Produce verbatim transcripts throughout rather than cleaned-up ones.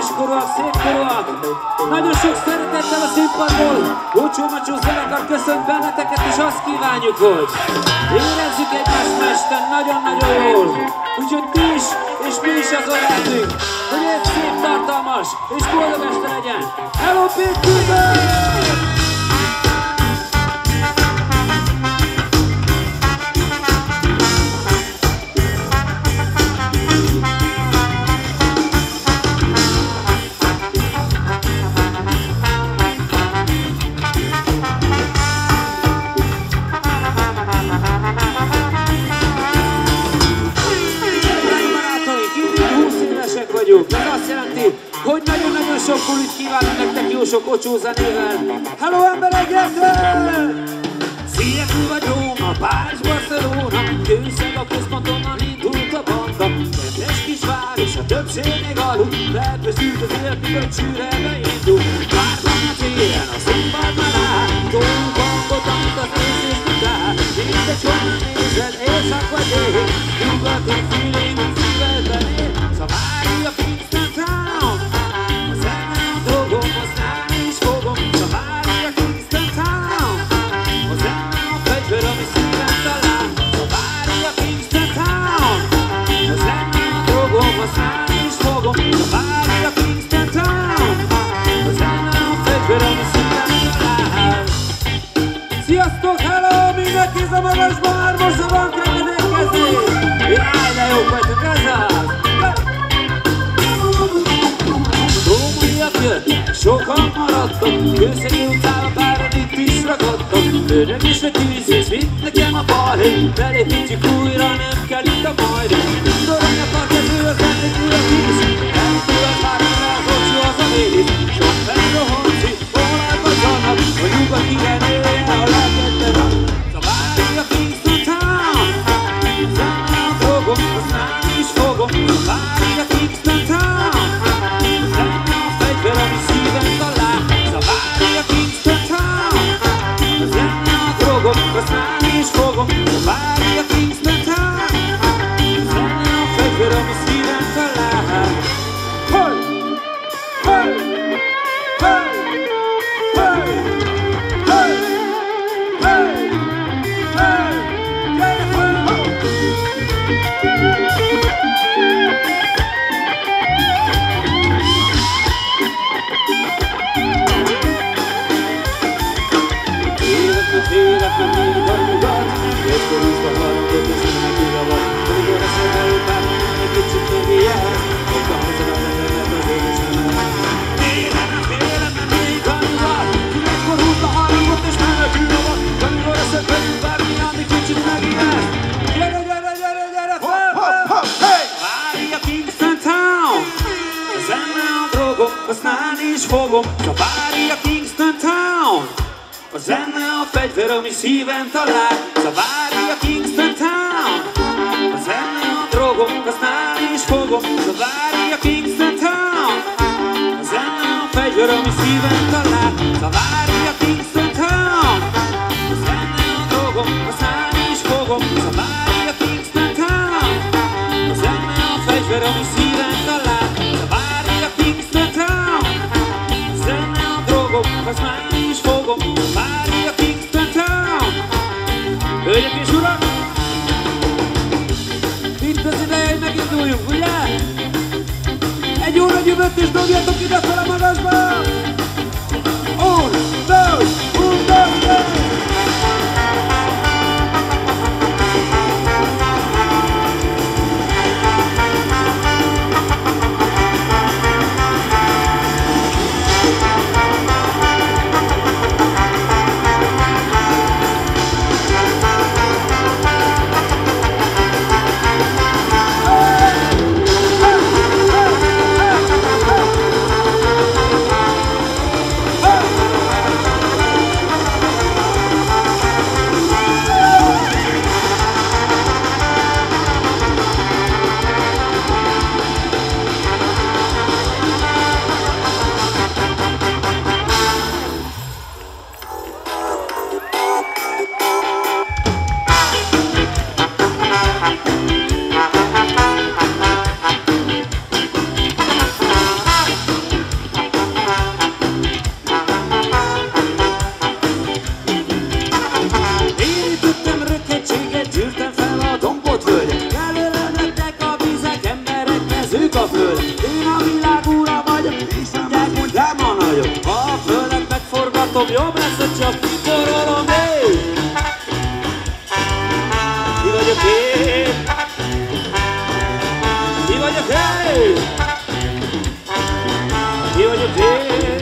időskorúak, szépkorúak. Nagyon sok szeretettel a színpadból Búcsú-macsú zenekar köszönt benneteket, és azt kívánjuk, hogy érezzük egymást ma este nagyon-nagyon jól. Úgyhogy ti is, és mi is azon lehetünk, hogy egy szép, tartalmas és boldog este legyen. Hello, Pittsburgh! Ez azt jelenti, hogy nagyon-nagyon sok bulit kívánunk nektek, jó sok ocsó zenével. Hello emberek, gyertek! Seattle vagy Róma, Párizs, Barcelona, Kőszeg a központonnan indult a banda. Kedves kis város, a többség még aludt, lepözült az élet, mikor csűre beindul. Várban a téren, a színpadban áll, tolunk hangot, amit az érzés tudál. Mindegy, honnan nézed, éjszak vagy éjjel, nyugati feeling, szívedben él. Szavária Kingston Town, a zene a dolgom, használni is fogom. Szavária Kingston Town, a zene a fegyver, ami szíven talál. Szavária Kingston Town, a zene a dolgom, használni is fogom. Szavária Kingston Town, a zene a fegyver, ami szíven talál. Sziasztok, hello, mindenki zavarosban, már most van keményekezni. Jaj, de jók vagytok, ez az! Rómaiak jöttek, sokan maradtak, Kőszegi utcába páran itt is ragadtak. Öreg és a tűzész, vitt nekem a balhé, belépítjük újra, nem kell itt a majd. Dorogja a kező, az elnökül a tíz, eltől a párra az ocsó, az a vész. Sok felrohanci, olajba zannak, a nyugati renője, a lelkedbe van. Szavária Kingston Town, zene a drogom, használni is fogom. Szavária Kingston Town, ami szíven talál. Szavária Kingston Town, a zene a drogom, használni is fogom. Szavária Kingston Town, a zene a fegyver, ami szíven talál. Hey! Hey! Hey! Hey! Hey! Hey! Hey! Gyere fel! Életben még anyugat, egykor úszva haladott, és mindenek újra van. Amikor eszed előtár, egy kicsit megijesz, ott a hazadat lehetett az égesen el. Életben, életben még anyugat, egykor úszva haladott, és menekül a van. Amikor eszed előtár, egy kicsit megijesz. Gyere, gyere, gyere, gyere, fel, fel! Szavária Kingston Town, a zene a drogom, használni is fogom. Szavária Kingston Town, a zene a fegyver, ami szíven talál. Szavária Kingston Town, a zene a drogom, használni is fogom. Szavária Kingston Town, a zene a fegyver, ami szíven talál. Szavária Kingston Town, a zene a drogom, használni is fogom. Szavária Kingston Town, a zene a fegyver, ami szíven talál. Szavária Kingston Town, a zene a drogom, használni is fogom. Szavária Kingston Town. Hölgyek és urak! Itt az ideje, hogy meginduljunk, ugye? Egy óra gyümöt és dobjatok ide fel a magasba! Un, dos, un, dos, tres! látom, jobb lesz, hogy csak kiporolom én. Ki vagyok én? Ki vagyok én? Ki vagyok én?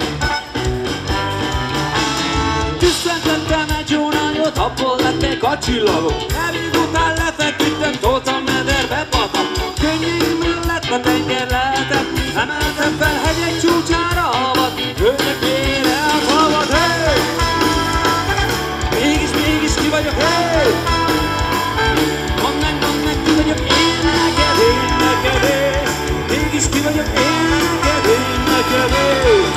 Tüsszentettem egy jó nagyot, abból lettek a csillagok. Elég után lefeküdtem, toltam mederbe patak. Könnyeimből lett a tenger lehetem, emeltem fel hegyek csúcsára havat, hölgyek vére a falvat, hey! Mégis, mégis ki vagyok én? Mondd meg, mondd meg, ki vagyok én neked, én neked én. Mégis ki vagyok én neked, én neked én.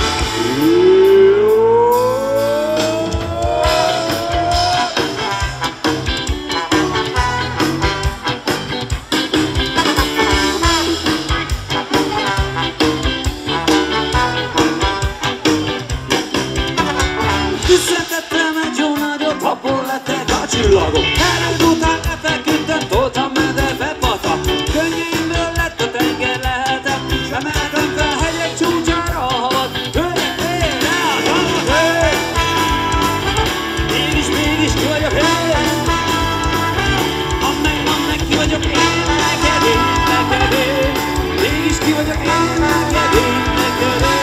Tüsszentettem egy jó nagyot, abból lettek a csillagok. Erőd után lefeküdtem, toltam mederbe patak. Könnyeimből lett a tenger lehetem, s emeltem fel hegyek csúcsára a havat. Hölgyek vére a falvat, hey! Mégis, mégis ki vagyok én? Mondd meg, mondd meg, ki vagyok én neked, én neked én. Mégis ki vagyok én neked, én neked én.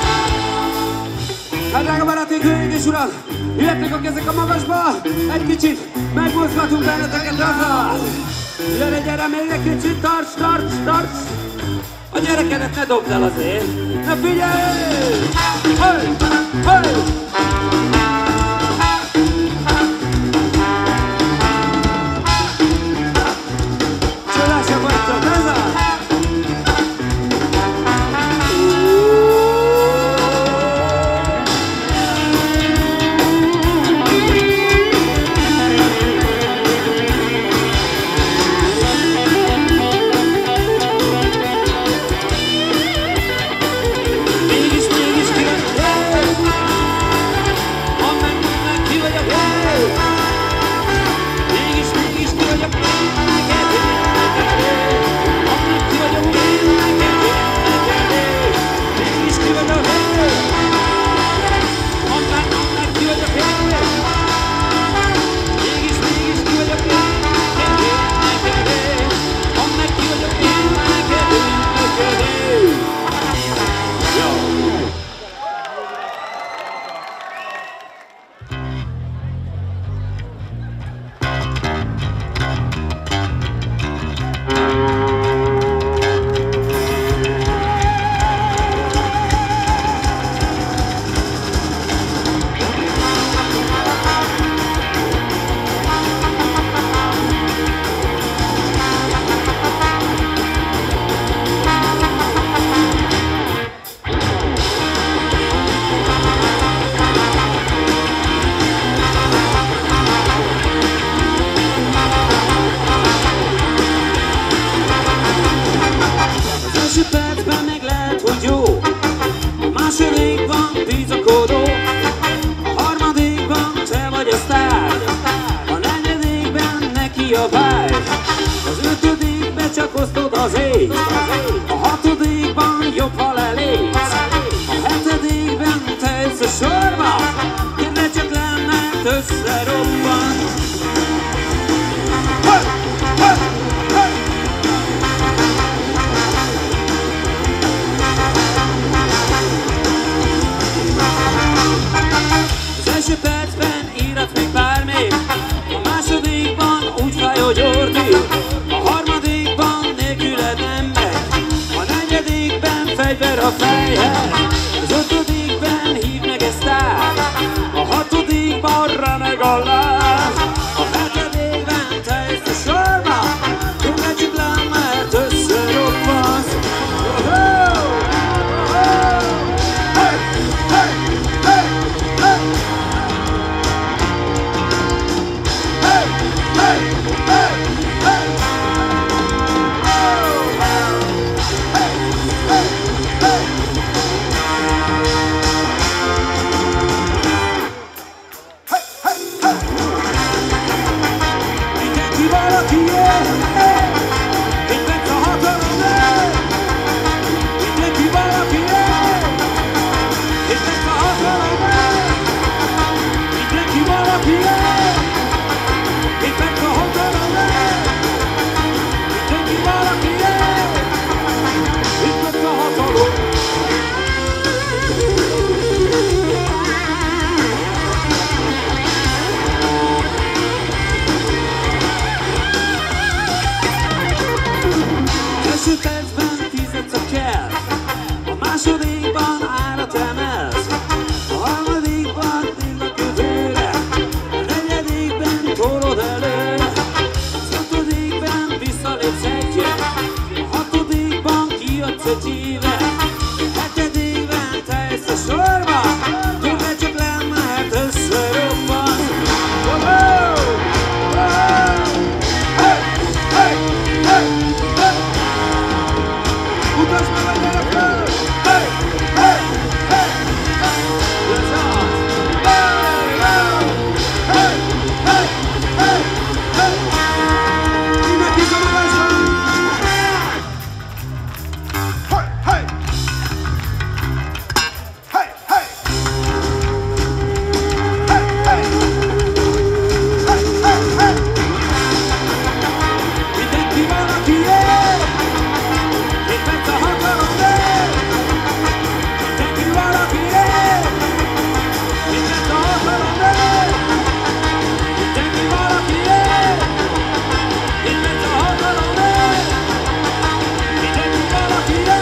Hát drága barátok, hölgyek és urak, jöttek a kezek a magasba, egy kicsit megmozgatunk benneteket haza. Gyere, gyere, még egy kicsit, tarts, tarts, tarts. A gyerekedet ne dobd el azért. Na figyelj! Hey, hey! Csodásra vagytok, ez az! Az ötödikbe csak osztod az ég, a hatodikban jobb, ha lelész, a hetedikben te jössz a sorba, kérlek csak le, mert összerobban. Hey! Hey! Hey! Az első percben írat még bármi, a másodikban úgy fáj, hogy ordít, a harmadikban nélküled nem megy, a negyedikben fegyver a fejhez, az ötödikben hívd meg ezt át, a hatodikban remeg a láb, a hetedikben te jössz a sorba, kérlek csak le, mert összeroppansz. tolod elő. Az ötödikben visszalépsz egyet, a hatodikban kijött egy éve, a hetedikben te jössz a sorba, tőle csak nem mehet összerobban. Utasd meg a gyerekről! Hey! Hey! Hey! Ez az! Hey! Hey! Hey! Hey! Hey! Mindenki szorulásban! Hey! Hey! Hey! Hey! Hey! Hey! Hey! Hey! Hey! Mindenki valakié! Éppen a hatalom él! Mindenki valakié! Éppen a hatalom él! Mindenki valakié! Éppen a hatalom él! Mindenki valakié!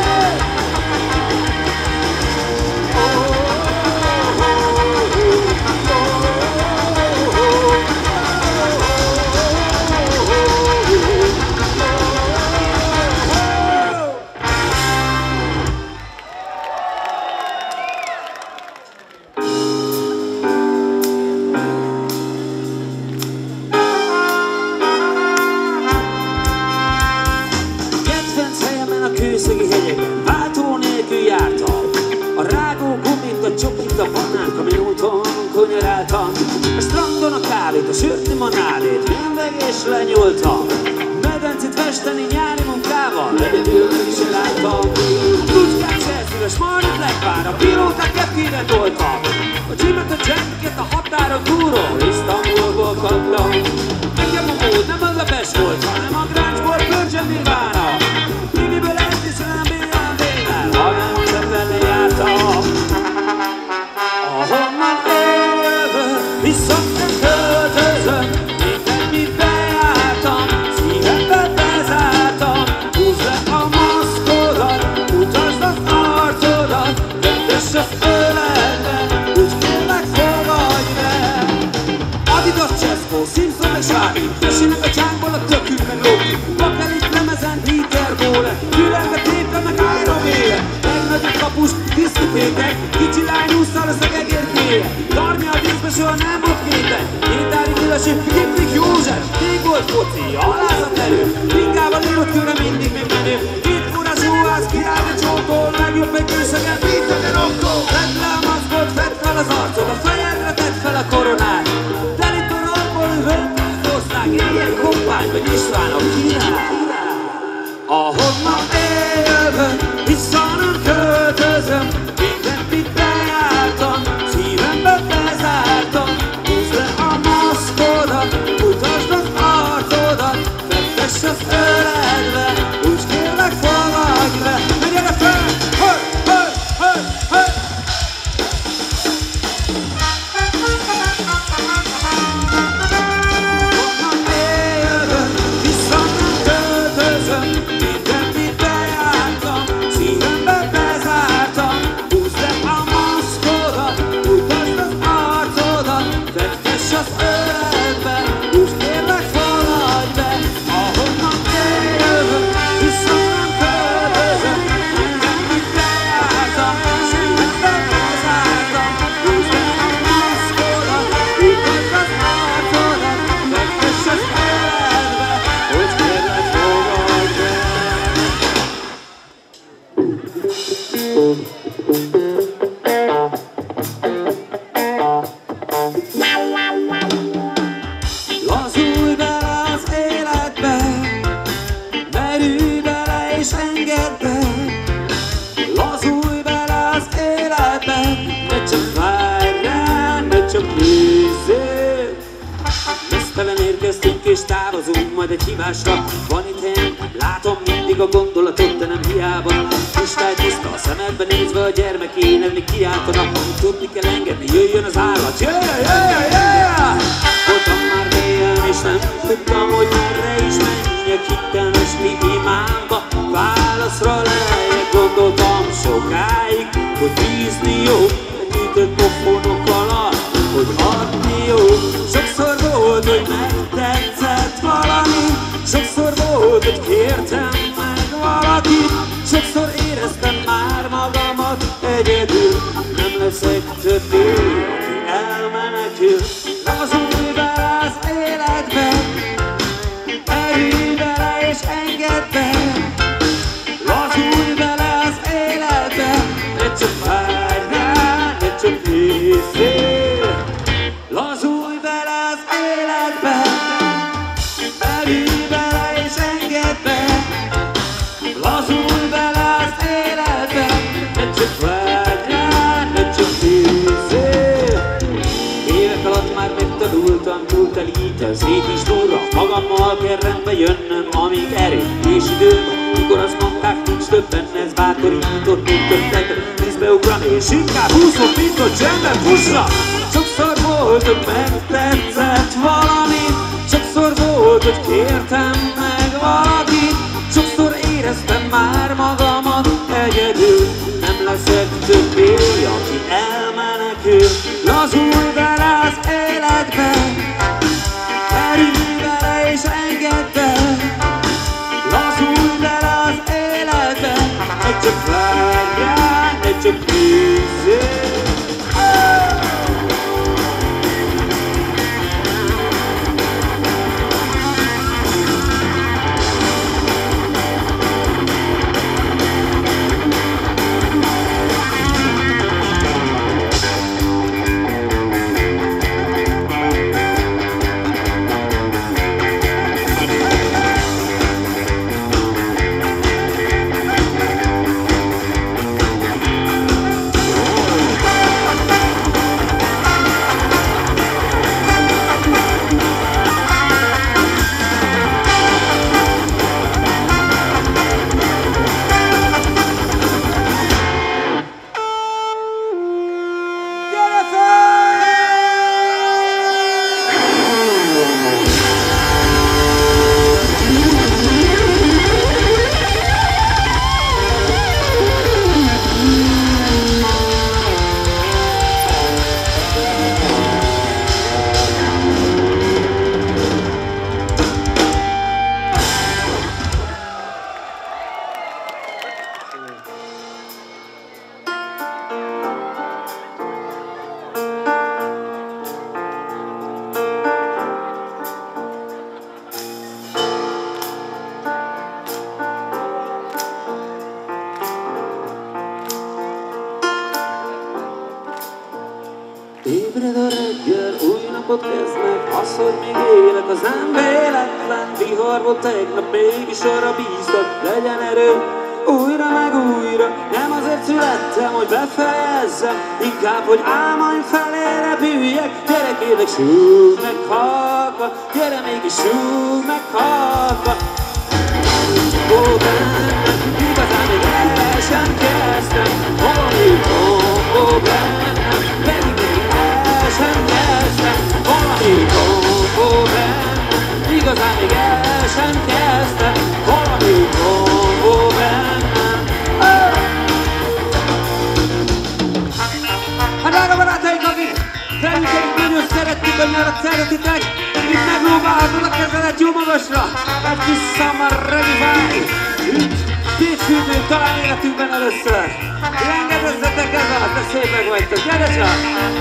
Kedvenc helyemen a kőszegi hegyeken váltó nélkül jártam. A rágó gumit, a csokit, a banát, ami úton konyaráltam. A strandon a kávét, a sört, limonádét, mindeg és lenyúltam. Medencét festeni nyári munkával, egyedül meg is eláttam. Lucskák, szerszíves, majdnem lekvár, a pilóták kepkére toltam. A gyímet, a jacket, a határon túról, Isztambulból kaptam. Nekem a mód nem az a Pest volt, hanem a Gráncsból Pörcsön Nirvana. Miniből eltisztelem Bélyán Bénel, ha nem csak vele jártam. Ahonnan élve, viszont nem költözöm, mindent mit bejártam, szívembe bezártam. Húzd le a maszkodat, mutasd az arcodat, kötöss az öletbe, úgy kérlek fogadj be. Adidas, Cseszkó, Simpson meg Sári, Kösinek a csánkból a tökük meg Loki. Bakelit lemezen Dieter Bohlen, Gyűlelbe tépre meg Iron Maiden. Legnagyobb kapus, diszkotékek, kicsi lány ússzal a szegegérkéje. Darmi a vízbe soha nem volt képen, Hétári Milasi, Kiplik József. Rég volt foci, alázat erő, Ringával írott körre mindig még menő. Két furás jóház, király a csótól, legjobb egy őszegen, vízegen okkó. Vedd le a maszkot, vedd fel az arcod, a fejedre tedd fel a koronát. Telit a rockból üvölt az ország, éljen Koppány vagy István a király. Ahonnan élve, vissza nem költözöm, mindent mit bejártam, szívembe bezártam. Húzd le a maszkodat, mutasd az arcodat, fektess az öletbe, úgy kérlek fogadj be. Na gyere fel! Hey! Hey! Hey! Hey! Ahonnan élve, vissza nem költözöm, mindent mit bejártam, szívembe bezártam. Húzd le a maszkodat, mutasd az arcodat, fektess az öletbe, úgy kérlek fogadj be. Ahonnan élve, vissza nem költözöm, mindent mit bejártam, szívembe bezártam. Húzd le a maszkodat, mutasd az arcodat, fektess az öletbe, úgy kérlek fogadj be. Lazulj bele az életbe, merülj bele és engedd be. Lazulj bele az életbe, ne csak várj rá, ne csak nézzél. Mesztelen érkeztünk és távozunk majd egy hívásra. Van itt helyen, látom mindig a gondolatot, de nem hiába. Kristálytiszta a szemedbe nézve a gyermek énelni kiáltanak. Tudni kell engedni, jöjjön az állat. Yeah, yeah, yeah! Voltam már mélyen és nem tudtam, hogy merre is menjek. Hittem esti imámba, válaszra lejjek. Gondoltam sokáig, hogy bízni jó, gyűjtött pofonok alatt, hogy adni jó. Sokszor volt, hogy meg életbe, belül bele és engedd be, lazulj bele az életbe, ne csak várj rá, ne csak nézzél. Évek alatt már megtanultam túltelítve, szét is túlra, magammal kell rendbe jönnöm, amíg erő és időm van. Mikor azt mondták, nincs többen, ez bátorított még többet, vízbe ugrani, és inkább húszok, mint a csendben fussa. Sokszor volt, hogy megtetszett valami, sokszor volt, hogy kértem meg valakit, sokszor éreztem már magamat egyedül, nem leszek többé, aki elmenekül. Lazulj bele az életbe, merülj bele és engedd be, lazulj bele az életbe, ne csak várjál, ne csak nézzél. Ébred a reggel, új napot kezd meg, az, hogy még élek, az nem véletlen. Vihar volt tegnap, mégis arra bíztak, legyen erő, újra meg újra. Nem azért születtem, hogy befejezzem, inkább, hogy álmaim felé repüljek. Gyere kérlek, súgj meg halka, gyere mégis súgj meg halka. Ó, bennem, igazán még el sem kezdtem, valami tombó bennem, pedig még el sem kezdtem, valami tombó bennem, igazán még el sem kezdtem, valami tombó bennem. Oh! Hát drága barátaink, akik felünket nagyon szerettük a nyarat, szeretitek, itt megpróbálhatod a kezelet jó magasra, mert visszamar regifáj, itt Pécsfürdőn talán életünkben először. Engedezzetek ez alatt, de szépek vagytok, gyere csak!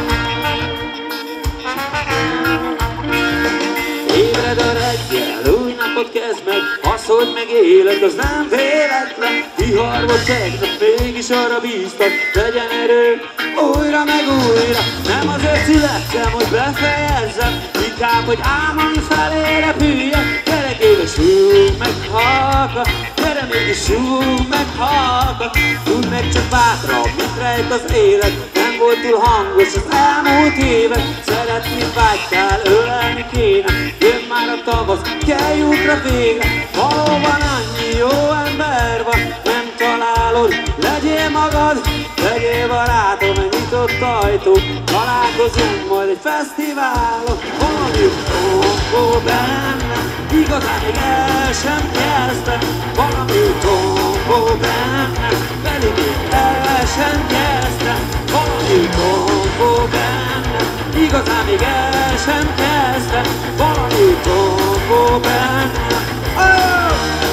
Ébred a reggel, új napot kezd meg, az, hogy megélek, az nem véletlen. Vihar volt tegnap, mégis arra bíztak, legyen erő, újra meg újra. Nem azért születtem, hogy befejezzem, inkább, hogy álmaim felé repüljek. Gyere kérlek, súgj meg halka, gyere mégis súgj meg halka. Tudd meg csak bátra, mit rejt az élet, nem volt túl hangos az elmúlt évek. Szeretni vágytál, ölelni kéne, jön már a tavasz, kell útra vége. Valóban annyi jó ember van, nem találod, legyél magad, legyél barátom, egy nyitott ajtó. Találkozunk majd egy fesztiválon, valami tombol bennem, igazán még el sem kezdtem, valami tombol bennem, pedig még el sem kezdtem, valami tombol bennem, igazán még el sem kezdtem, valami tombol bennem. Oh!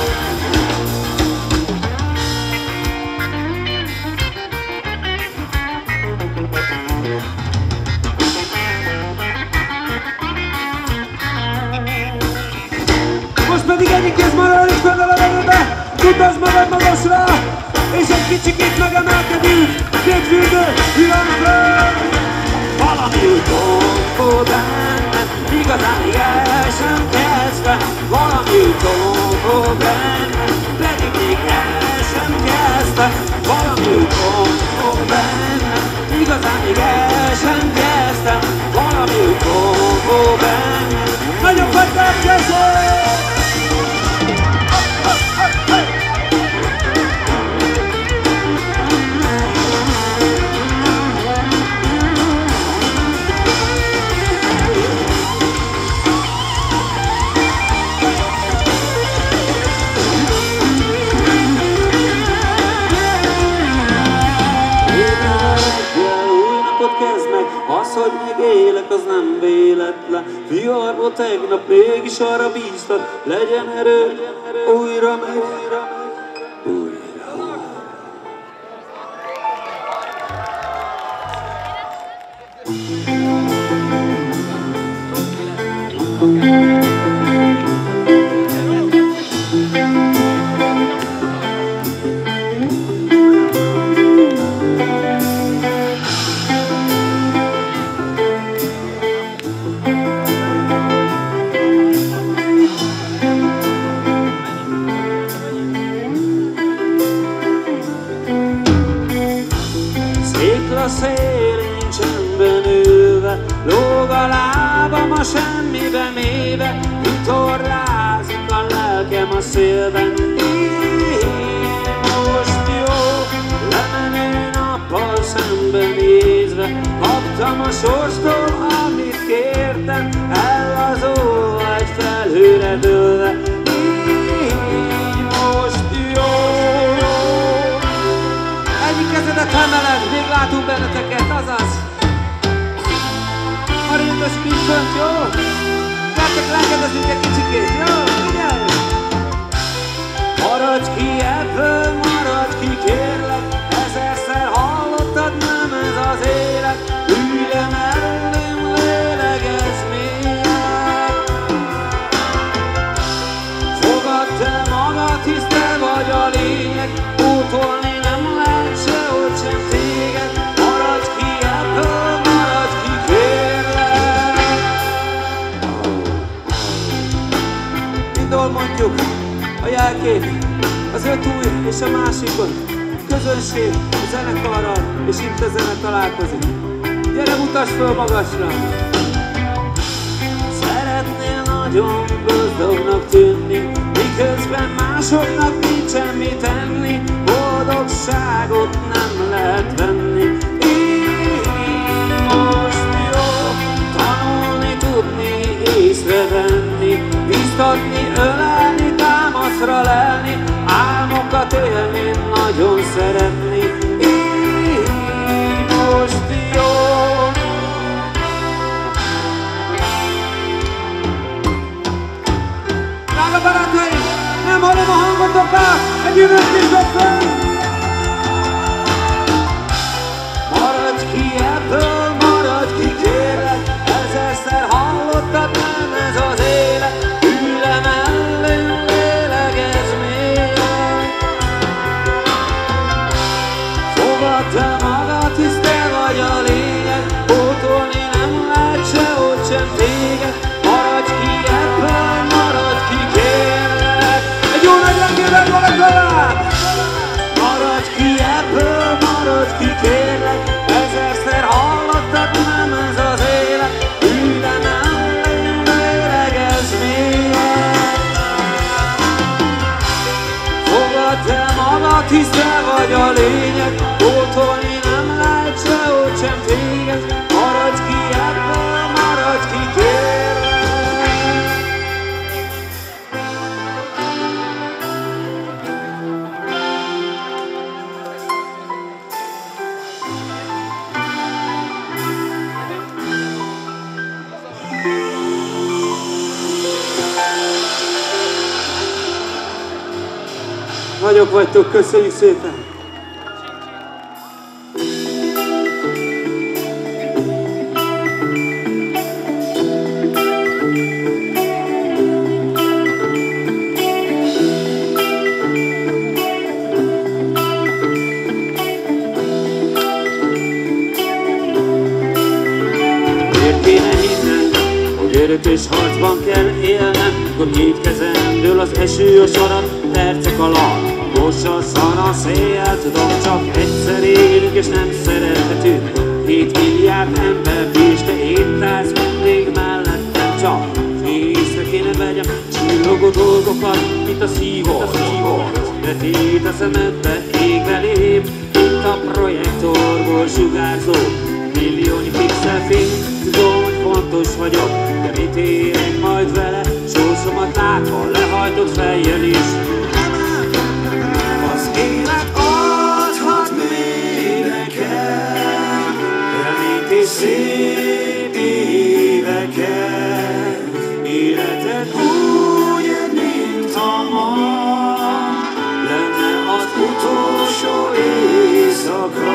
Most pedig egyik kéz marad és fenn a levegőbe, tudod magad magasra, és egy kicsikét megemelkedünk, két fürdő, villanykör. Valami tombol bennem, igazán még el sem kezdve, valami tombol benne, pedig még el sem kezdve, valami tombol benne, igazán még el sem kezdve, valami tombol benne. Nagyon vagyok kezdve! Az, hogy még élek, az nem véletlen. Viharból tegnap mégis arra bíztat, legyen erő, újra meg újra. Szélén csendben ülve, lóg a lábam a semmibe méve, vitorlázik a lelkem a szélben. Így most jó, lemenő nappal szembenézve, kaptam a sorstól, amit kértem, ellazulva egy felhőre dőlve. Így most jó. Egyik kezedet emeled, még látunk benneteket, azaz! A rendes kis fönt, jó? Gyertek, lengedezünk egy kicsikét, jó? Figyelj! Maradj ki ebből, maradj ki, kérlek, ezerszer hallottad, nem ez az élet. Ülj le mellém, lélegezz mélyen. Fogadd te magad, hisz te vagy a lényeg, pótolni nem lehet sehogy sem téged. Maradj ki ebből, maradj ki, kérlek. Mindol mondjuk a jelkép, az öt új és a másikon, közönség, a zenekarral és itt a zene találkozik. Gyere, mutasd föl magasra! Szeretnél nagyon gazdagnak tűnni, miközben másoknak nincsen mit enni, boldogságot nem lehet venni. Így most jó, tanulni, tudni, észrevenni, biztatni, ölelni, támaszra lelni, álmokat élni, nagyon szeretni. Így most jó. Drága barátaim, nem hallom a hangotokat, egy üvöt is dobtam! Maradj ki ebből, maradj ki, kérlek, ezerszer hallottad, nem ez az élet. Ülj le mellém, lélegezz mélyen. Fogadd te magad, hisz te vagy a lényeg, pótolni nem lehet sehogy sem téged. Maradj ki ebből, maradj ki, kérlek. Egy jó nagy lengével magad alá! Maradj ki ebből, maradj ki, kérlek, ezerszer hallottad, nem ez az élet. Ülj le mellém, lélegezz mélyen. Fogadd te magad, hisz te vagy a lényeg, pótolni nem lehet sehogy sem téged. Maradj ki ebből, maradj ki, kérlek. Nagyok vagytok, köszönjük szépen! Miért kéne hinnem, hogy örök és harcban kell élnem, mikor két kezemdől az eső a sarat, percek alatt. Mossa szar a szél, tudom, csak egyszer élünk és nem szerethetünk. Hét milliárd ember és te éttelsz mindig mellettem csak. Észre kéne vegyem csillogó dolgokat, mint a szívot. Vetít a szemedbe, ég belém, mint a projektorból sugárzó. Milliónyi pixel fény, tudom, hogy fontos vagyok, de mit érek majd vele? Sorsomat látva, lehajtott fejjel is. Az élet adhat még nekem reményt és szép éveket. Életed úgy, mint a ma lenne az utolsó éjszaka.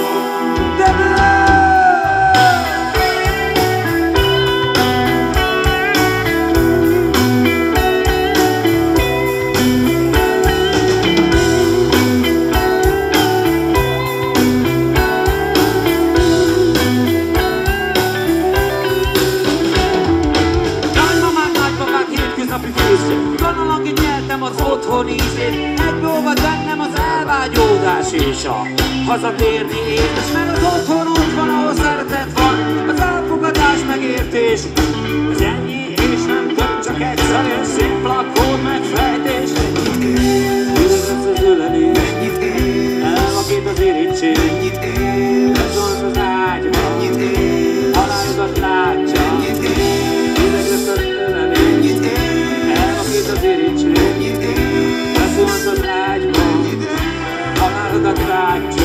Tanulangit nyertem az otthon ízét, egybeolvad bennem az elvágyódás és a hazatérni édes, mert az otthon ott van, ahol szeretet van, az elfogadás megértés. Ez ennyi és nem több, csak egyszerűen szimpla kód megfejtés. Üres az ölelés, elvakít az irítség, lezolsz az ágyba, halálodat látja. Üres az ölelés, elvakít az irítség, lezolsz az ágyba, halálodat látja.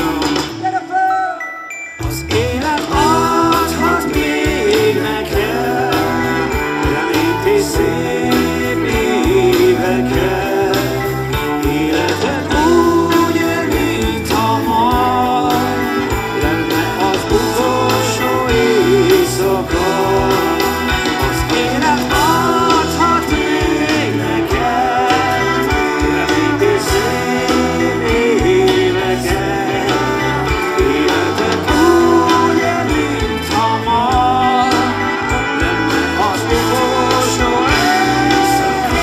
Az élet adhat még nekem reményt és szép éveket. Életed úgy, mint a ma lenne az utolsó éjszaka. Az élet adhat még nekem reményt és szép éveket. Életed úgy, mint a ma lenne az utolsó éjszaka.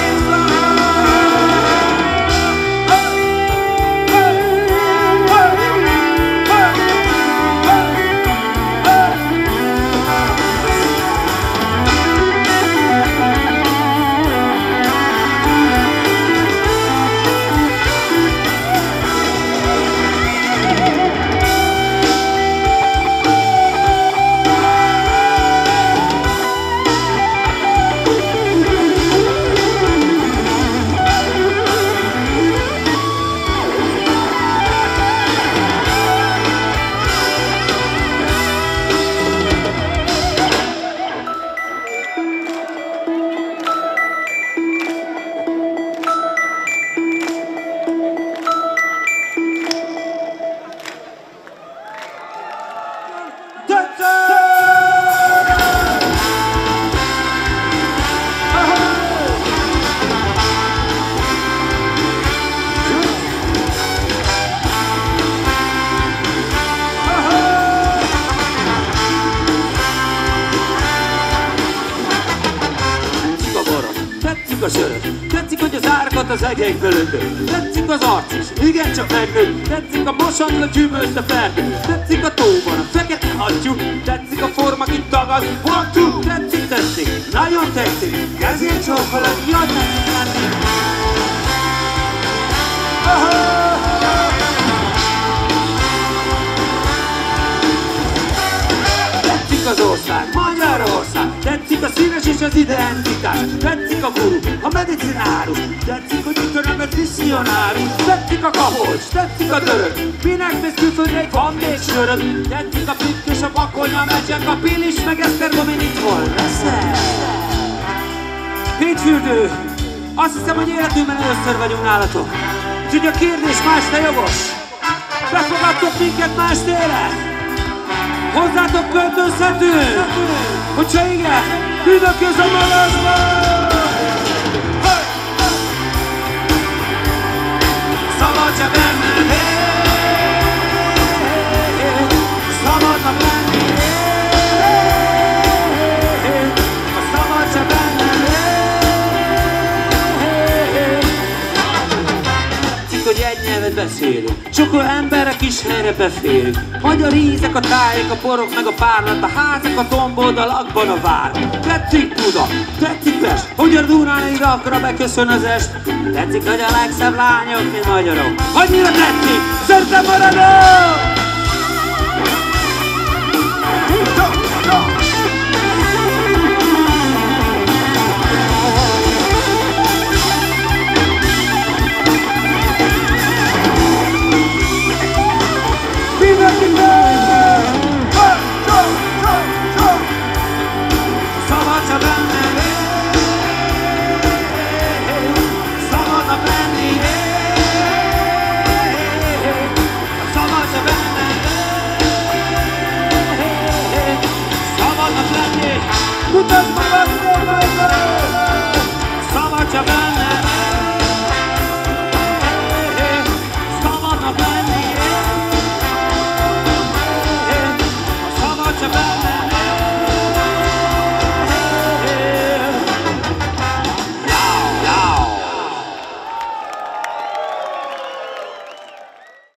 Tetszik a söröd, tetszik, hogy az árakat az egekből öntök. Tetszik az arc is, igencsak megnőtt. Tetszik a mosatlan gyümölcs a ferdő. Tetszik a tóban a fekete hattyú. Tetszik a forma, itt tagad, one, two. Tetszik, tetszik, nagyon tetszik. Ezért csókolom, jaj, tetszik lenni. Tetszik az ország, Magyarország. Tetszik a színes és az identitás. Tetszik a guru, a medicinárus. Tetszik, hogy itt a nevet misszionárus. Tetszik a kapocs, tetszik a dörög. Minek mész külföldre, van még söröd. Tetszik a pikk és a bakonya, a meccsek, a pilis, meg Esztergomin itt hol leszel. Pétfürdő, azt hiszem, hogy életünkben először vagyunk nálatok. Úgyhogy a kérdés más, te jogos. Befogadtok minket más tére? Hozzátok költözhetünk? Hogyha igen, üdököz a magasba! Szabadság benned él, szabadnak lenni él, a szabadság beszélünk, sok ember a kis helyre beférünk. Magyar ízek, a tájék, a porok, meg a párlat, a házak, a tombod, a lakban a vár. Tetszik Buda, tetszik Pest, hogy a Dunán Irakra beköszön az est. Tetszik, hogy a legszebb lányok, mi magyarok. Annyira tetszik, szerintem maradok!